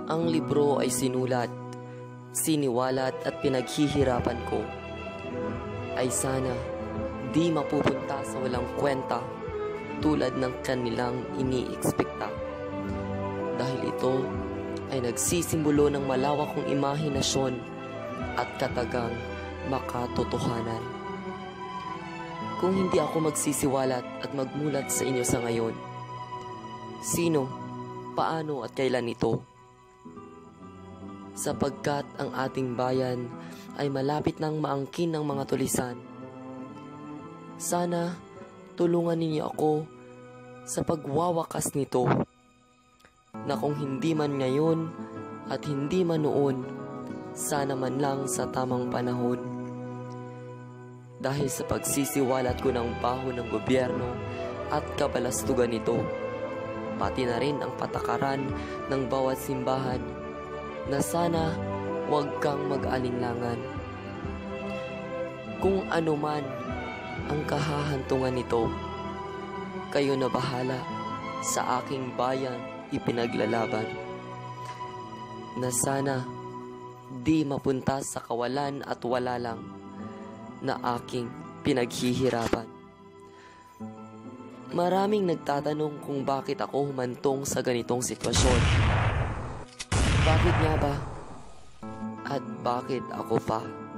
Ang libro ay sinulat, siniwalat at pinaghihirapan ko ay sana di mapupunta sa walang kwenta tulad ng kanilang iniekspekta. Dahil ito ay nagsisimbolo ng malawak kong imahinasyon at katagang makatotohanan. Kung hindi ako magsisiwalat at magmulat sa inyo sa ngayon, sino, paano at kailan ito? Sapagkat ang ating bayan ay malapit nang maangkin ng mga tulisan. Sana tulungan ninyo ako sa pagwawakas nito, na kung hindi man ngayon at hindi man noon, sana man lang sa tamang panahon. Dahil sa pagsisiwalat ko ng baho ng gobyerno at kabalastugan nito, pati na rin ang patakaran ng bawat simbahan, na sana huwag kang mag-alinlangan. Kung ano man ang kahahantungan nito, kayo na bahala sa aking bayan ipinaglalaban, na sana di mapunta sa kawalan at wala lang na aking pinaghihirapan. Maraming nagtatanong kung bakit ako humantong sa ganitong sitwasyon. Bakit nga ba? At bakit ako pa?